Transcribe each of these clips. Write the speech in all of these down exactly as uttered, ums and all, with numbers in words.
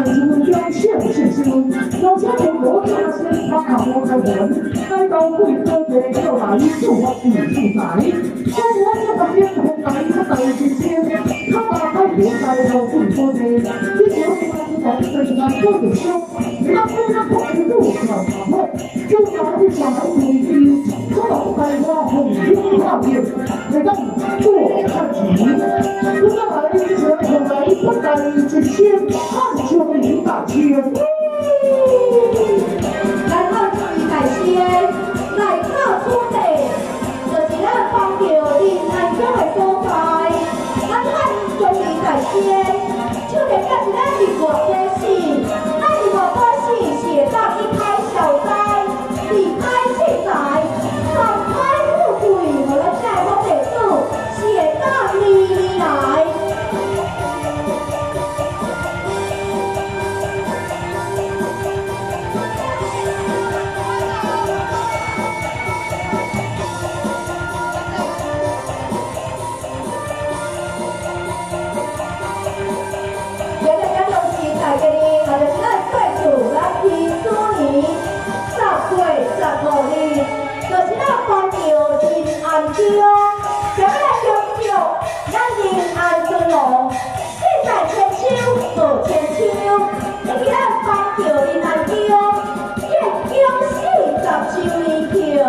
爱情表现信心，有钱有罗家先把我开门，来到贵州的要来就我不出来，中国这个天空来他带金钱，他打开我在我贵州的，一九八四年在那多有修，那非常快的路上马路，就拿一双手机，说老在花红樱花面，来到多看几，不知道来之前后来不带这些看就一大千。 来到这里感谢，来到出地，就是咱帮着你安装的所在，咱看这里感谢，就得干咱的我关系，咱的我关系写到一开小灾，离开现在，敞开富贵，我来在我北度，写到你你来。就是咱帮着人安中，想要来享受咱人安尊荣，现在千秋无千秋，你咱帮着人安中，建中四十周年庆。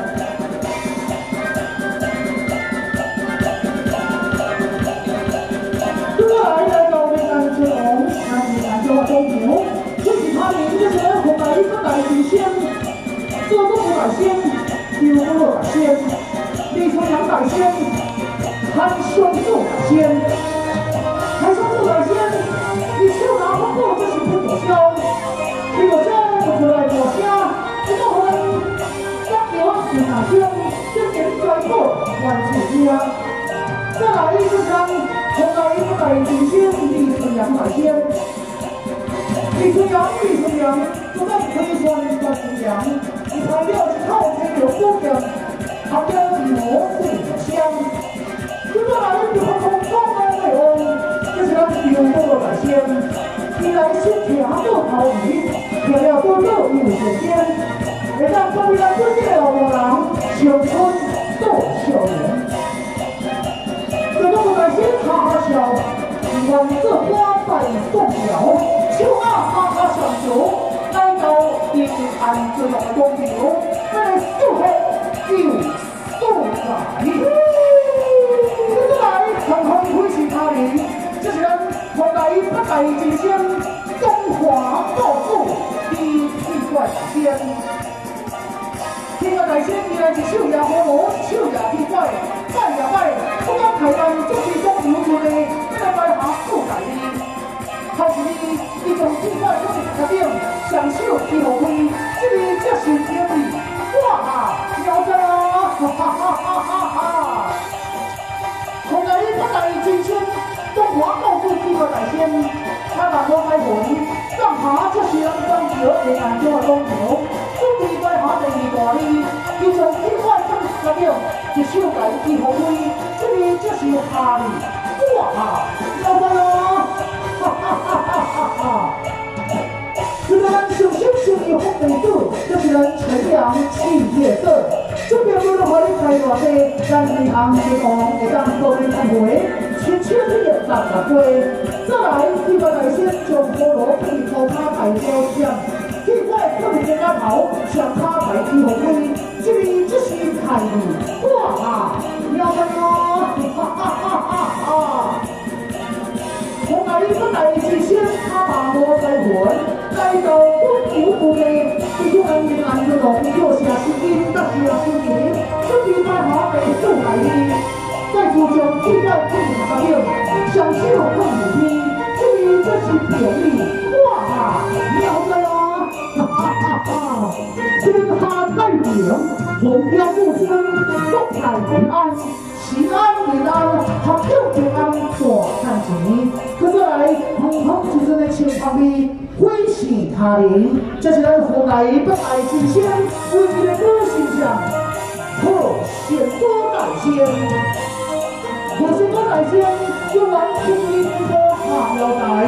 再来来到人安尊荣，咱人安中公牛，就是他名这些红来一个大神仙，这都不敢仙。丢二仙，李重阳百仙，韩兄六百仙，韩兄六百仙，你就拿不过这是不可消，不可消不出来我虾，这个魂，三牛四大兄，这点拽过万次家，再来一支枪，红来一个百金仙，李重阳百仙，李重阳李重阳，就在推穿万重阳。你看要是靠天有姑娘，旁边是我最香。就这来一条空空的内容，这是咱丢过的仙。你来先调做好鱼，调了多肉有些鲜。会让隔壁的姑娘老人小春逗笑人。这个不敢先哈哈笑，望这花在动摇，就那哈哈相求。来到平安这种公牛，那就黑就素来，这来常常会是他人，这是人从来不带金仙，中华道术第一怪仙。天个大仙，原来是手也好罗，手也奇怪，拜也拜，不讲台湾就是公牛做的，要来拜下素来的。头一日，伊从奇怪所在顶上手去互开，这个才是天理。哇，了得啦！哈哈哈哈哈！从来不带金仙，中华道术第个大仙，他把我开门，让下这是人帮着平安中的公牛，准备拜下第二大日，伊从奇怪所在顶一手来去互开，这个才是下日。哇，了得啦！哈哈哈哈哈！这个咱首先是以红梅子，就是咱陈阳企业社，这边为了和你开大的，咱银行提供会当多人参会，千千里大大会。再来，这个来先将菠萝可以靠他台标枪，现在特别家头向他台去红灰，这里这是开路，哇，了不啦！哈哈哈哈哈！从来不带金仙，他把我在魂，来到公牛府内，这种人民安这种做下心音，但是要心意，这比在华北受来的，在主将现在碰他病，想吃有碰有批，这里这是便宜，哇，了得啦！哈哈哈哈！天下太平，红标不分，众海平安。平安平安，合庆平安大赚钱。搁再来，红红之阵的情况里，欢喜他人，这是咱红来不爱金仙，为这个歌形象，特显多感仙。可是多感仙，用完青衣多下腰带，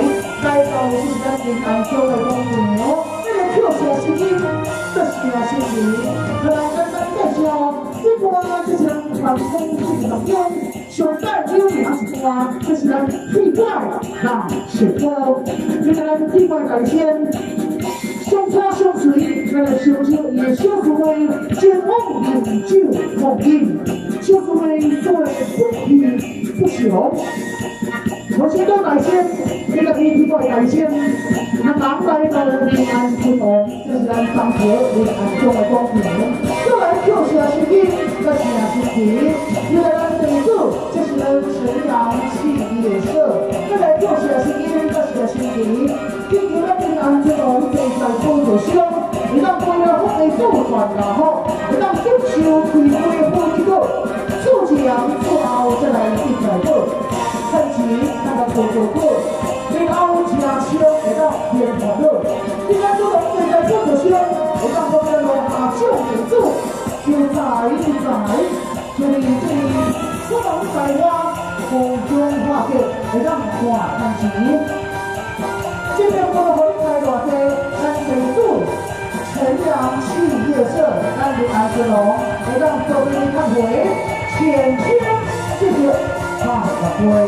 来到就是咱平安乡的公园，这个跳下声音，这是啊心情，来咱咱介绍，这段就是咱传统剧当中上代表的那一段，这是咱屁怪那雪糕，这是咱屁怪改编。上花上水，咱来小小也小滋味，健康饮酒放饮，小滋味做的不贫不穷。我先多感谢这个屁怪改编，那南来到平安村哦，这是咱上河平安乡的公园，又来跳下声音，这是啊心情，又来咱等住，这是咱晨阳企业社，又来跳下声音，这是啊心情。今天咱平安村哦，正在做着香，会当为了福利做传然后，会当接受开会好几个，做一样做后再来一来个，趁钱那个做做个，然后吃香会当变欢乐。今天村哦正在做着香，会当为了落下奖给主，求财财，所以这里不能在花，互相化解，会当换趁钱。今天我们回来大家，咱地主晨阳企业社，咱平安村哦，会当做你看会，千千谢谢大家。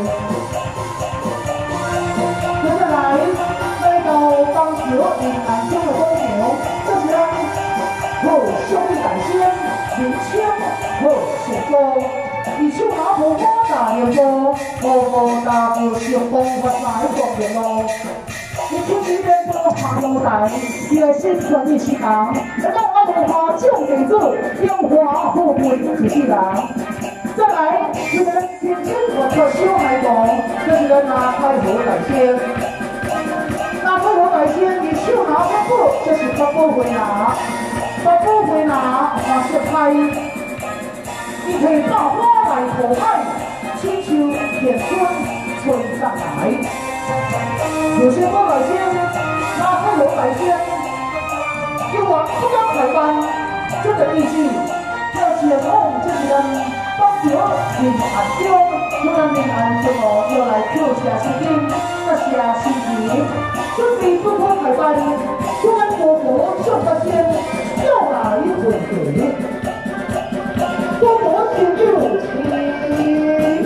接下来来到当时平安乡的公园，这是咱好兄弟大仙，明枪好雪糕，以手拿火花大热锅，火火大叫上风发财光明咯。你出去边做个爬楼台，你来宣传你市场，来到阿文化奖给主，用花好配主持人。再来，这个天津我特小海港，这是咱拿开河海鲜。拿开河海鲜，你手拿八宝，这是八宝回拿，八宝回拿马是开，你可以把花来口爱，千秋田春春上来。有些高海鲜，那开河海鲜，用完不当海湾，这个意思，要前往这是咱帮助平安乡，要咱平安村哦，要来跳下声音，那下心情，准备不当海湾，要咱国国上八仙，要来回回，国国天六七。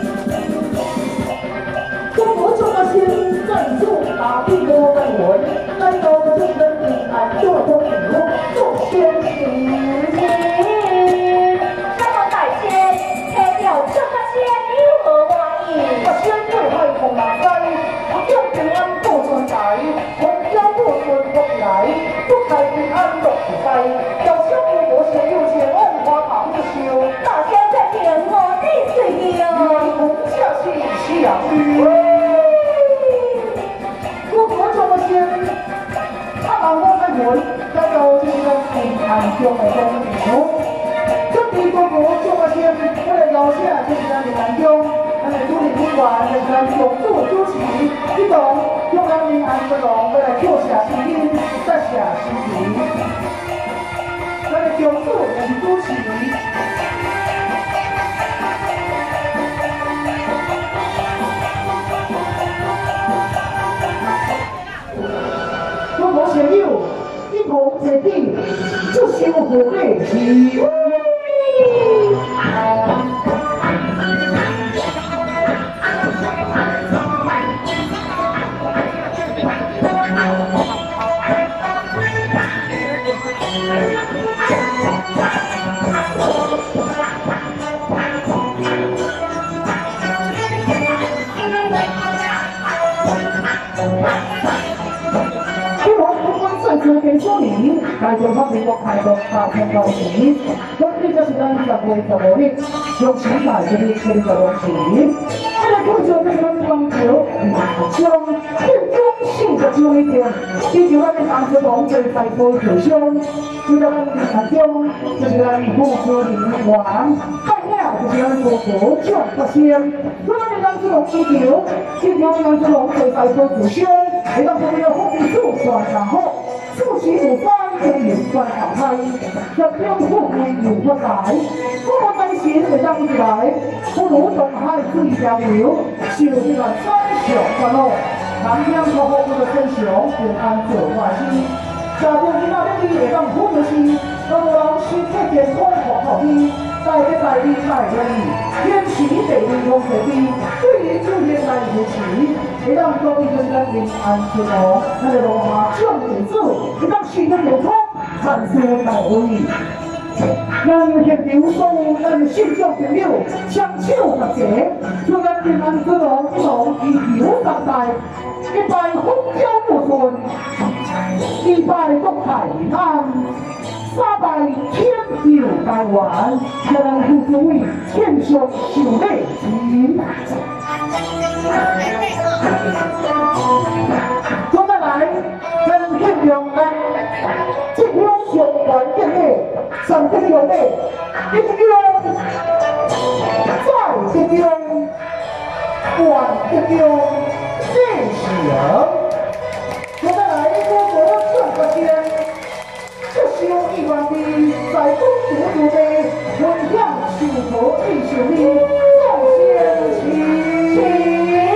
中国上八仙赞助打地多的我，来到这人平安做公主，做仙女。 那么大仙，代表这个仙有何玩意？ 我仙会开同南街，我将平安过顺财，同家过顺福来，祝财平安乐自在。要想我我先有钱，万花堂子修。 大仙在天我地水哟， 来红下去相遇。我国中的仙，他把我开门，来到这个平安乡的公园。这地国国中的仙，我来邀请就是咱平安乡，咱的主理宾馆，就是咱永驻主持，一同用咱平安这种，我来跳下声音，再下心情。咱的永驻也是主持。我朋友一同决定，就修火类体。做给说明，大众方面我开放大众高级，根据这是咱十位十五日，用钱买这里千十东西。这个故事就是咱光球将最中性的就一点，依据咱的当时同志在做首相，就在咱的中，就是咱副科领完，半夜就是咱国国将不先，那咱的当时同依条，依条当时同志在做首相，你当时要后面做算然后。主席有关的元帅打开，让政府有不来，不过担心会当来，不如东海水交流，就这个三小关咯。 南向托付我们天上平安做万事。家中囡仔咧你会当好就是，都无人身体健康活好你，大家大利大利，天时地利用地利，对于就业来如此，会当各位人人平安顺利，咱个罗马将地主，会当心中有通，产生大威。咱现场所有咱信众朋友双手合十，祝咱平安之龙一龙一游当代，一拜风调雨顺，一拜国泰民安，三拜天佑台湾，让咱父诸位献上寿礼之。接下来，咱献上咱这条上环建议。上这个有内，一个用，再一个用，管一个用，内行。接下来，我国上个天，这修一万的，在东土土地，分享修佛一修力，众先齐。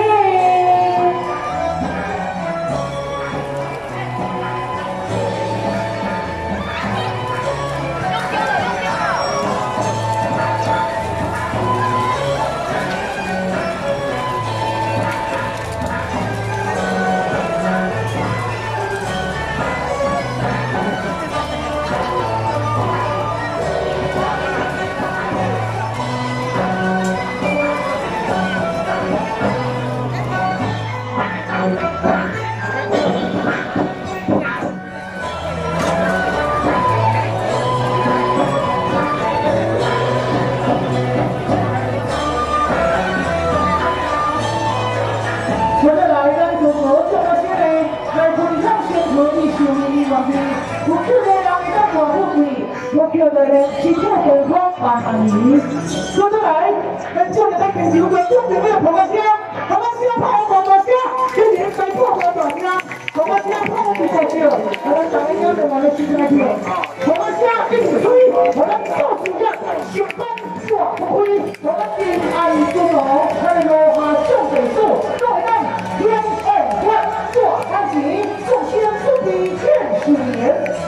我叫做咧，身体健康万万年。接下来，咱将来咱平时观众朋友捧个声，捧个声，捧个大声，今年再捧个大声，捧个声，捧个大声，咱大家要就往咧身上去，捧个声一直吹，我咱做主任，上班耍不开，我咱平安顺路，咱落下上地数，都会当天二万做安吉，众先顺利见水年。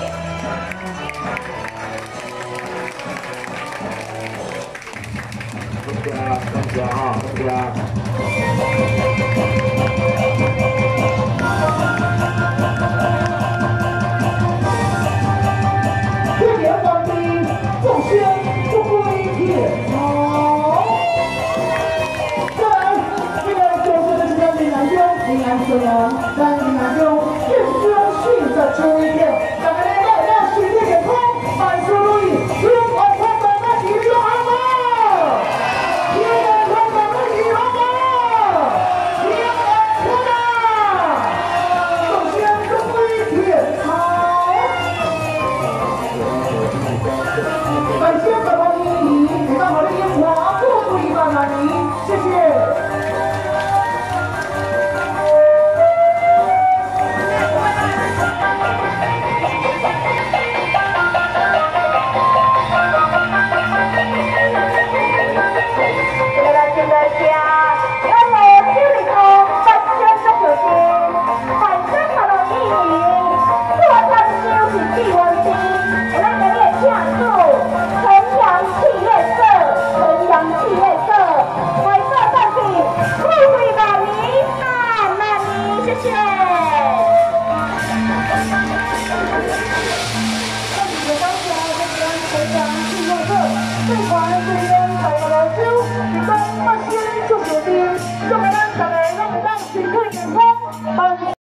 大家，大家啊，大家。